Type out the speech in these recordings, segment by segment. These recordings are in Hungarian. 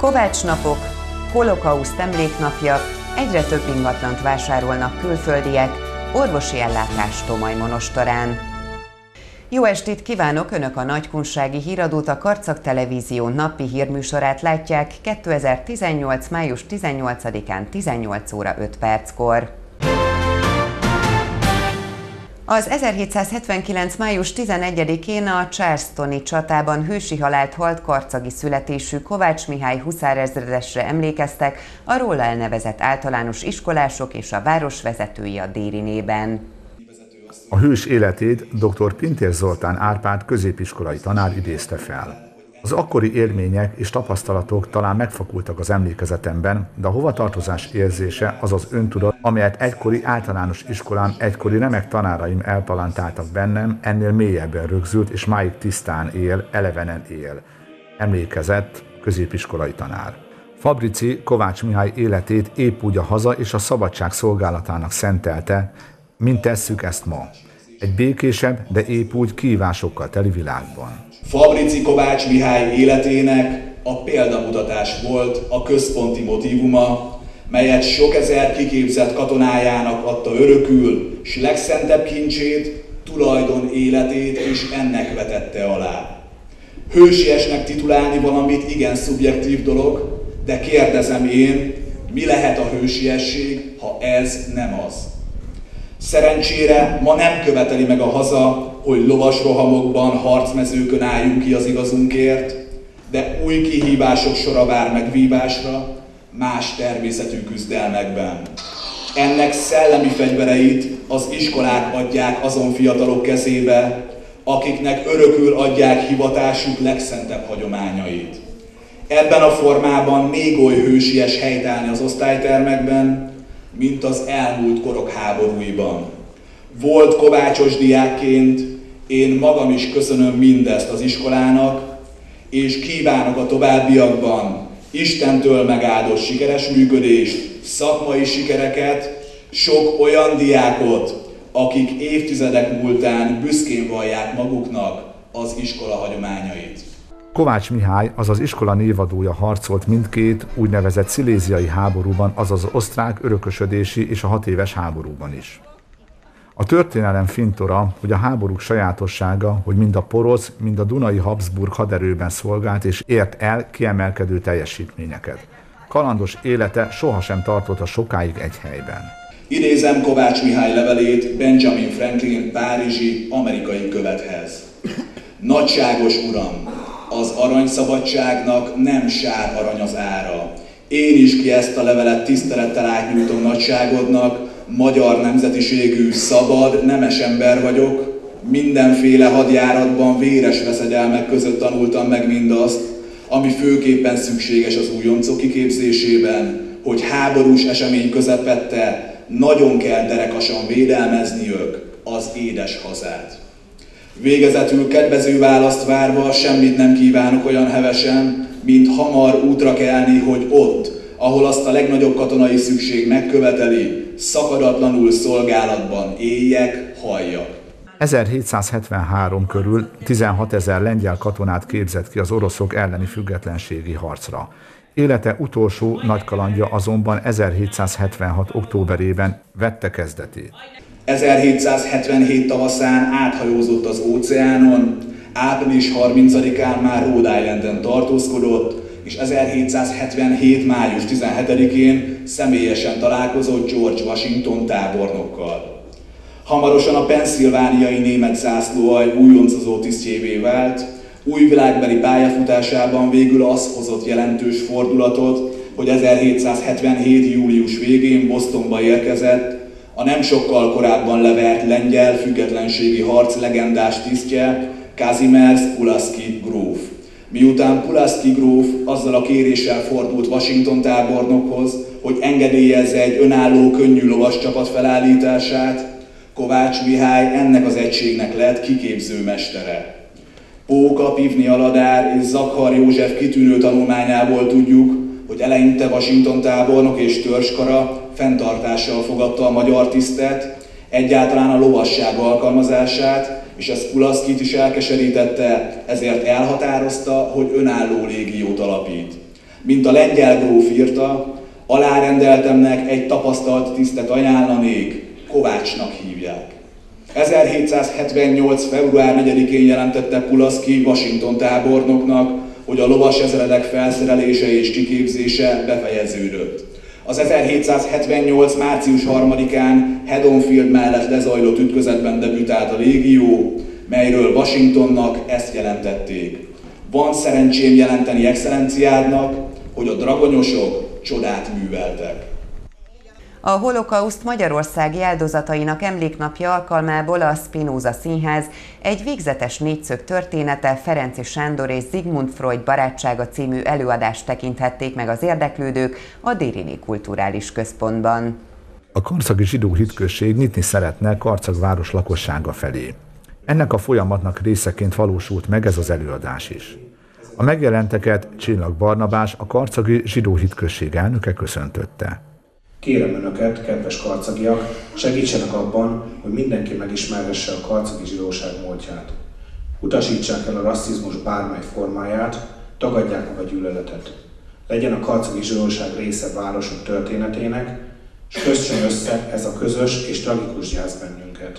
Kovács napok, holokauszt emléknapja, egyre több ingatlant vásárolnak külföldiek, orvosi ellátás Tomaj monostorán. Jó estét kívánok! Önök a Nagykunsági Híradót, a Karcag Televízió napi hírműsorát látják 2018. május 18-án 18 óra 5 perckor. Az 1779. május 11-én a Charlestoni csatában hősi halált halt karcagi születésű Kovács Mihály huszárezredesre emlékeztek a róla elnevezett általános iskolások és a város vezetői a Dérinében. A hős életét dr. Pintér Zoltán Árpád középiskolai tanár idézte fel. Az akkori élmények és tapasztalatok talán megfakultak az emlékezetemben, de a hovatartozás érzése, az az öntudat, amelyet egykori általános iskolán egykori remek tanáraim elpalantáltak bennem, ennél mélyebben rögzült és máig tisztán él, elevenen él. Emlékezett középiskolai tanár. Fabrici Kovács Mihály életét épp úgy a haza és a szabadság szolgálatának szentelte, mint tesszük ezt ma. Egy békésebb, de épp úgy kihívásokkal teli világban. Fabrici Kovács Mihály életének a példamutatás volt a központi motívuma, melyet sok ezer kiképzett katonájának adta örökül, s legszentebb kincsét, tulajdon életét is ennek vetette alá. Hősiesnek titulálni valamit igen szubjektív dolog, de kérdezem én, mi lehet a hősiesség, ha ez nem az? Szerencsére ma nem követeli meg a haza, hogy lovas rohamokban, harcmezőkön álljunk ki az igazunkért, de új kihívások sora vár meg vívásra, más természetű küzdelmekben. Ennek szellemi fegyvereit az iskolák adják azon fiatalok kezébe, akiknek örökül adják hivatásuk legszentebb hagyományait. Ebben a formában még oly hősies helytállni az osztálytermekben, mint az elmúlt korok háborúiban. Volt kovácsos diákként, én magam is köszönöm mindezt az iskolának, és kívánok a továbbiakban Istentől megáldott sikeres működést, szakmai sikereket, sok olyan diákot, akik évtizedek múltán büszkén vallják maguknak az iskola hagyományait. Kovács Mihály, azaz iskola névadója harcolt mindkét úgynevezett sziléziai háborúban, azaz az osztrák örökösödési és a 6 éves háborúban is. A történelem fintora, hogy a háborúk sajátossága, hogy mind a porosz, mind a dunai Habsburg haderőben szolgált és ért el kiemelkedő teljesítményeket. Kalandos élete sohasem tartotta sokáig egy helyben. Idézem Kovács Mihály levelét Benjamin Franklin párizsi amerikai követhez. Nagyságos uram, az aranyszabadságnak nem sár arany az ára. Én is ki ezt a levelet tisztelettel átnyújtom nagyságodnak, magyar nemzetiségű, szabad, nemes ember vagyok. Mindenféle hadjáratban véres veszedelmek között tanultam meg mindazt, ami főképpen szükséges az újoncok kiképzésében, hogy háborús esemény közepette nagyon kell derekasan védelmezniük az édes hazát. Végezetül kedvező választ várva semmit nem kívánok olyan hevesen, mint hamar útra kelni, hogy ott, ahol azt a legnagyobb katonai szükség megköveteli, szakadatlanul szolgálatban éljek, halljak. 1773 körül 16 000 lengyel katonát képzett ki az oroszok elleni függetlenségi harcra. Élete utolsó nagy kalandja azonban 1776. októberében vette kezdetét. 1777 tavaszán áthajózott az óceánon, április 30-án már Rhode Islanden tartózkodott, és 1777. május 17-én személyesen találkozott George Washington tábornokkal. Hamarosan a pennsylvániai német zászlóalj újoncozó tisztjévé vált, új világbeli pályafutásában végül az hozott jelentős fordulatot, hogy 1777. július végén Bostonba érkezett, a nem sokkal korábban levert lengyel függetlenségi harc legendás tisztje, Kazimierz Pulaski gróf. Miután Pulaski gróf azzal a kéréssel fordult Washington tábornokhoz, hogy engedélyezze egy önálló könnyű lovas csapat felállítását, Kovács Mihály ennek az egységnek lett kiképző mestere. Póka, Pivni Aladár és Zakhar József kitűnő tanulmányából tudjuk, hogy eleinte Washington tábornok és törzskara fenntartással fogadta a magyar tisztet, egyáltalán a lovasság alkalmazását, és ez Pulaskit is elkeserítette, ezért elhatározta, hogy önálló légiót alapít. Mint a lengyel gróf írta, alárendeltemnek egy tapasztalt tisztet ajánlanék, Kovácsnak hívják. 1778. február 4-én jelentette Pulaski Washington tábornoknak, hogy a lovas ezredek felszerelése és kiképzése befejeződött. Az 1778. március 3-án Haddonfield mellett lezajlott ütközetben debütált a légió, melyről Washingtonnak ezt jelentették. Van szerencsém jelenteni excellenciádnak, hogy a dragonyosok csodát műveltek. A holokauszt magyarországi áldozatainak emléknapja alkalmából a Spinoza Színház egy végzetes négyszög története, Ferenczy Sándor és Sigmund Freud barátsága című előadást tekinthették meg az érdeklődők a Dériné Kulturális Központban. A karcagi zsidó hitközség nyitni szeretne Karcag város lakossága felé. Ennek a folyamatnak részeként valósult meg ez az előadás is. A megjelenteket Csillag Barnabás, a karcagi zsidó hitközség elnöke köszöntötte. Kérem Önöket, kedves karcagiak, segítsenek abban, hogy mindenki megismerhesse a karcagi zsidóság múltját. Utasítsák el a rasszizmus bármely formáját, tagadják meg a gyűlöletet. Legyen a karcagi zsidóság része városunk történetének, és kössön össze ez a közös és tragikus gyász bennünket.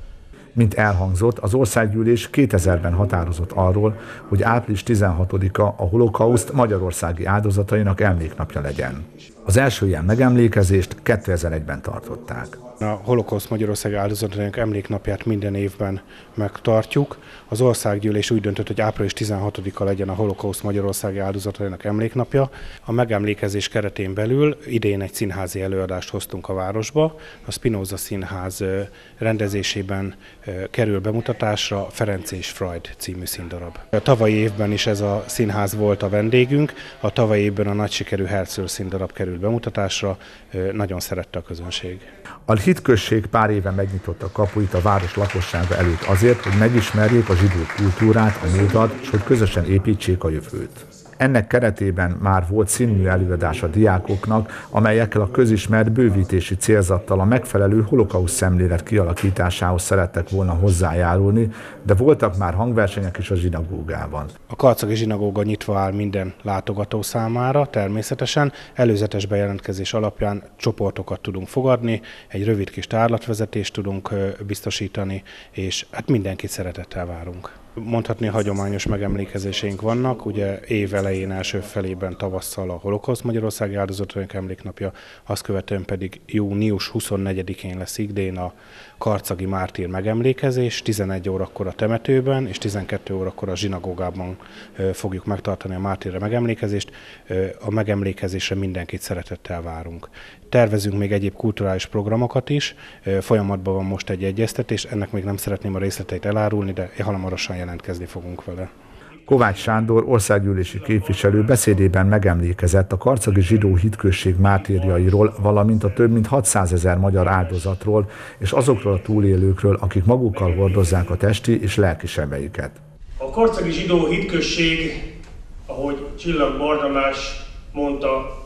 Mint elhangzott, az országgyűlés 2000-ben határozott arról, hogy április 16-a a holokauszt magyarországi áldozatainak emléknapja legyen. Az első ilyen megemlékezést 2001-ben tartották. A holokauszt magyarországi áldozatainak emléknapját minden évben megtartjuk. Az országgyűlés úgy döntött, hogy április 16-a legyen a holokauszt magyarországi áldozatainak emléknapja. A megemlékezés keretén belül idén egy színházi előadást hoztunk a városba. A Spinoza Színház rendezésében kerül bemutatásra Ferenczy és Freud című színdarab. A tavalyi évben is ez a színház volt a vendégünk. A tavalyi évben a nagy sikerű Herzl színdarab került bemutatásra. Nagyon szerette a közönség. A hitközség pár éve megnyitotta kapuit a város lakossága előtt azért, hogy megismerjék a zsidó kultúrát, a múltat, és hogy közösen építsék a jövőt. Ennek keretében már volt színmű előadás a diákoknak, amelyekkel a közismert bővítési célzattal a megfelelő holokauszt szemlélet kialakításához szerettek volna hozzájárulni, de voltak már hangversenyek is a zsinagógában. A karcagi zsinagóga nyitva áll minden látogató számára, természetesen. Előzetes bejelentkezés alapján csoportokat tudunk fogadni, egy rövid kis tárlatvezetést tudunk biztosítani, és hát mindenkit szeretettel várunk. Mondhatni, hagyományos megemlékezéseink vannak, ugye év elején első felében tavasszal a holokauszt magyarországi áldozatainak emléknapja, azt követően pedig június 24-én lesz idén a karcagi mártír megemlékezés, 11 órakor a temetőben és 12 órakor a zsinagógában fogjuk megtartani a mártírra megemlékezést. A megemlékezésre mindenkit szeretettel várunk. Tervezünk még egyéb kulturális programokat is, folyamatban van most egy egyeztetés, ennek még nem szeretném a részleteit elárulni, de hamarosan jelentkezni fogunk vele. Kovács Sándor országgyűlési képviselő beszédében megemlékezett a karcagi zsidó hitközség mártírjairól, valamint a több mint 600 000 magyar áldozatról és azokról a túlélőkről, akik magukkal hordozzák a testi és lelki sebeiket. A karcagi zsidó hitközség, ahogy Csillag Barnabás mondta,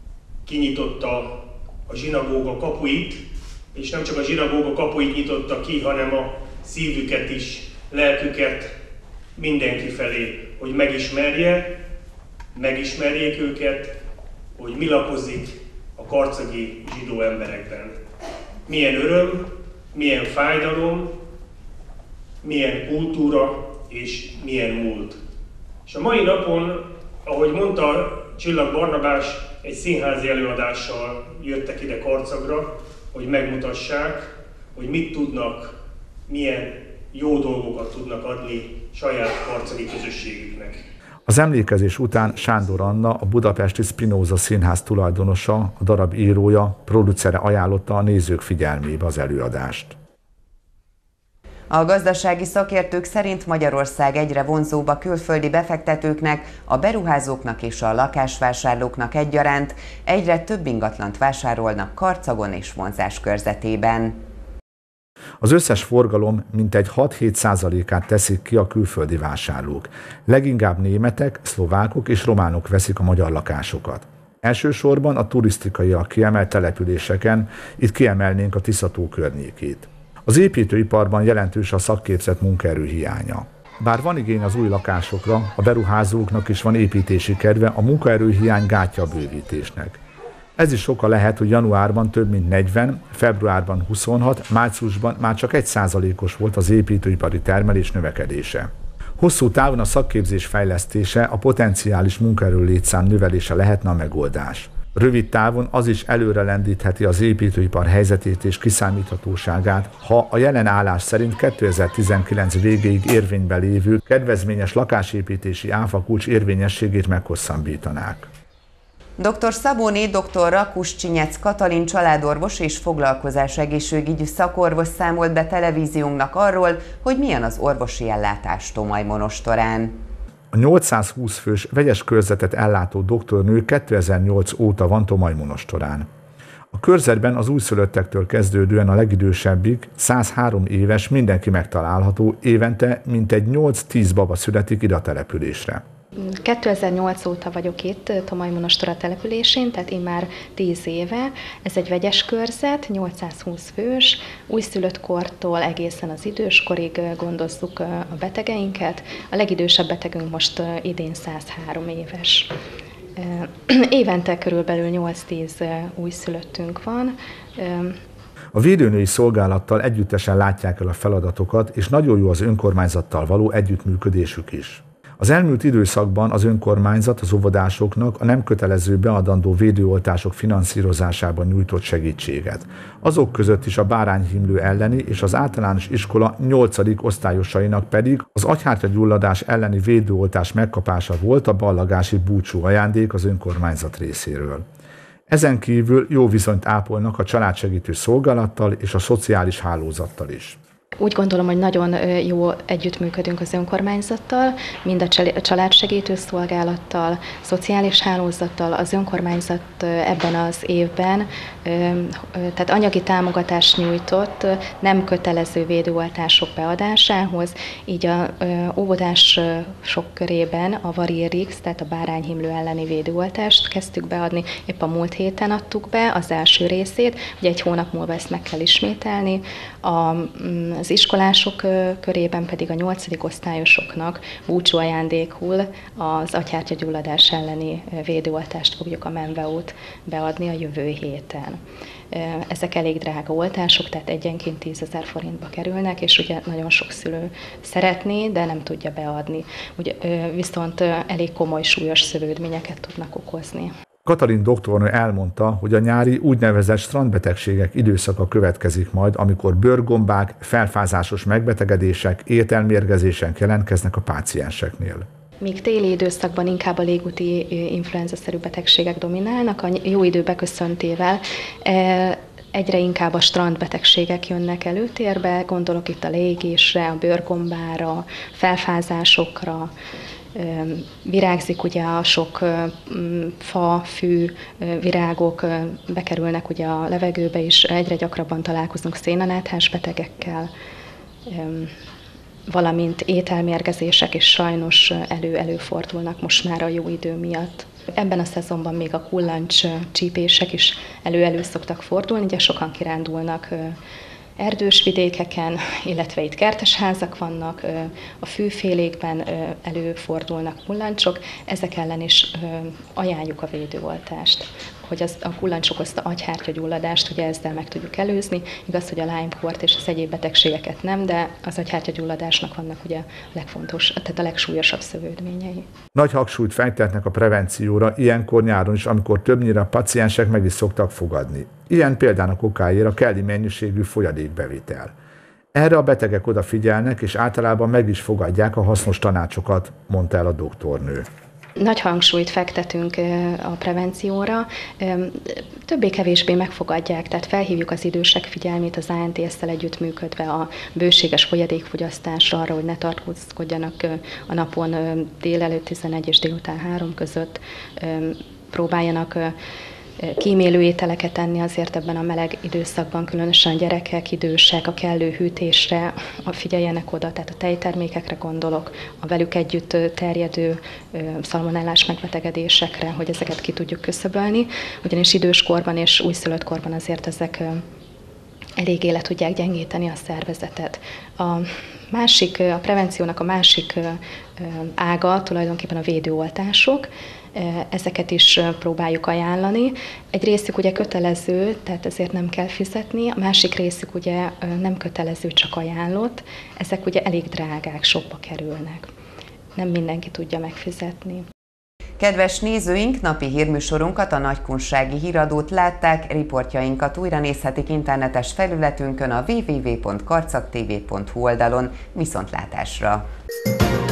kinyitotta a zsinagóga kapuit, és nem csak a zsinagóga kapuit nyitotta ki, hanem a szívüket is, lelküket mindenki felé, hogy megismerjék őket, hogy mi lakozik a karcagi zsidó emberekben. Milyen öröm, milyen fájdalom, milyen kultúra és milyen múlt. És a mai napon, ahogy mondta Csillag Barnabás, egy színházi előadással jöttek ide Karcagra, hogy megmutassák, hogy mit tudnak, milyen jó dolgokat tudnak adni saját karcagi közösségüknek. Az emlékezés után Sándor Anna, a budapesti Spinoza Színház tulajdonosa, a darab írója, producere ajánlotta a nézők figyelmébe az előadást. A gazdasági szakértők szerint Magyarország egyre vonzóbb a külföldi befektetőknek, a beruházóknak és a lakásvásárlóknak egyaránt, egyre több ingatlant vásárolnak Karcagon és vonzás körzetében. Az összes forgalom mintegy 6-7%-át teszik ki a külföldi vásárlók. Leginkább németek, szlovákok és románok veszik a magyar lakásokat. Elsősorban a turisztikaiak kiemelt településeken, itt kiemelnénk a Tisza-tó környékét. Az építőiparban jelentős a szakképzett munkaerő hiánya. Bár van igény az új lakásokra, a beruházóknak is van építési kedve, a munkaerőhiány gátja a bővítésnek. Ez is oka lehet, hogy januárban több mint 40, februárban 26, márciusban már csak 1%-os volt az építőipari termelés növekedése. Hosszú távon a szakképzés fejlesztése, a potenciális munkaerő létszám növelése lehetne a megoldás. Rövid távon az is előre lendítheti az építőipar helyzetét és kiszámíthatóságát, ha a jelen állás szerint 2019 végéig érvényben lévő kedvezményes lakásépítési áfakulcs érvényességét meghosszabbítanák. Dr. Szabóné dr. Rakusz-Csinyec Katalin családorvos és foglalkozásegészségügyi szakorvos számolt be televíziónknak arról, hogy milyen az orvosi ellátás Tomoly-monostorán. A 820 fős vegyes körzetet ellátó doktornő 2008 óta van Tomoly-monostorán. A körzetben az újszülöttektől kezdődően a legidősebbig, 103 éves mindenki megtalálható, évente mintegy 8-10 baba születik ide a településre. 2008 óta vagyok itt Tomoly-monostora településén, tehát én már 10 éve. Ez egy vegyes körzet, 820 fős, újszülött kortól egészen az időskorig gondozzuk a betegeinket. A legidősebb betegünk most idén 103 éves. Évente körülbelül 8-10 újszülöttünk van. A védőnői szolgálattal együttesen látják el a feladatokat, és nagyon jó az önkormányzattal való együttműködésük is. Az elmúlt időszakban az önkormányzat az óvodásoknak a nem kötelező beadandó védőoltások finanszírozásában nyújtott segítséget. Azok között is a bárányhimlő elleni és az általános iskola 8. osztályosainak pedig az agyhártyagyulladás elleni védőoltás megkapása volt a ballagási búcsú ajándék az önkormányzat részéről. Ezen kívül jó viszonyt ápolnak a családsegítő szolgálattal és a szociális hálózattal is. Úgy gondolom, hogy nagyon jó együttműködünk az önkormányzattal, mind a családsegítő szolgálattal, szociális hálózattal. Az önkormányzat ebben az évben tehát anyagi támogatást nyújtott nem kötelező védőoltások beadásához, így a óvodások körében a Varirix, tehát a bárányhimlő elleni védőoltást kezdtük beadni, épp a múlt héten adtuk be az első részét, ugye egy hónap múlva ezt meg kell ismételni. Az iskolások körében pedig a 8. osztályosoknak búcsú ajándékul az agyhártyagyulladás elleni védőoltást fogjuk a Menveót beadni a jövő héten. Ezek elég drága oltások, tehát egyenként 10 000 forintba kerülnek, és ugye nagyon sok szülő szeretné, de nem tudja beadni. Ugye, viszont elég komoly, súlyos szövődményeket tudnak okozni. Katalin doktornő elmondta, hogy a nyári úgynevezett strandbetegségek időszaka következik majd, amikor bőrgombák, felfázásos megbetegedések, ételmérgezések jelentkeznek a pácienseknél. Míg téli időszakban inkább a légúti influenza-szerű betegségek dominálnak, a jó idő beköszöntével egyre inkább a strandbetegségek jönnek előtérbe, gondolok itt a leégésre, a bőrgombára, felfázásokra, virágzik ugye a sok fa, fű, virágok bekerülnek ugye a levegőbe, és egyre gyakrabban találkozunk szénanáthás betegekkel, valamint ételmérgezések is sajnos előfordulnak most már a jó idő miatt. Ebben a szezonban még a kullancs csípések is elő szoktak fordulni, ugye sokan kirándulnak erdős vidékeken, illetve itt kertesházak vannak, a fűfélékben előfordulnak kullancsok, ezek ellen is ajánljuk a védőoltást, hogy a kullancs okozta agyhártyagyulladást, ugye ezzel meg tudjuk előzni. Igaz, hogy a Lyme-kort és az egyéb betegségeket nem, de az agyhártyagyulladásnak vannak ugye tehát a legsúlyosabb szövődményei. Nagy hangsúlyt fektetnek a prevencióra ilyenkor nyáron is, amikor többnyire a paciensek meg is szoktak fogadni. Ilyen példának okáért a kelli mennyiségű folyadékbevitel. Erre a betegek odafigyelnek, és általában meg is fogadják a hasznos tanácsokat, mondta el a doktornő. Nagy hangsúlyt fektetünk a prevencióra, többé-kevésbé megfogadják, tehát felhívjuk az idősek figyelmét az ANTS-tel együttműködve a bőséges folyadékfogyasztásra, arra, hogy ne tartózkodjanak a napon délelőtt 11 és délután 3 között, próbáljanak kímélő ételeket enni azért ebben a meleg időszakban, különösen a gyerekek, idősek, a kellő hűtésre figyeljenek oda, tehát a tejtermékekre gondolok, a velük együtt terjedő szalmonellás megbetegedésekre, hogy ezeket ki tudjuk küszöbölni, ugyanis időskorban és újszülött korban azért ezek eléggé le tudják gyengíteni a szervezetet. A prevenciónak a másik ága tulajdonképpen a védőoltások. Ezeket is próbáljuk ajánlani. Egy részük ugye kötelező, tehát ezért nem kell fizetni, a másik részük ugye nem kötelező, csak ajánlott. Ezek ugye elég drágák, sokba kerülnek. Nem mindenki tudja megfizetni. Kedves nézőink, napi hírműsorunkat, a Nagykunsági Híradót látták, riportjainkat újra nézhetik internetes felületünkön, a www.karcagtv.hu oldalon. Viszontlátásra!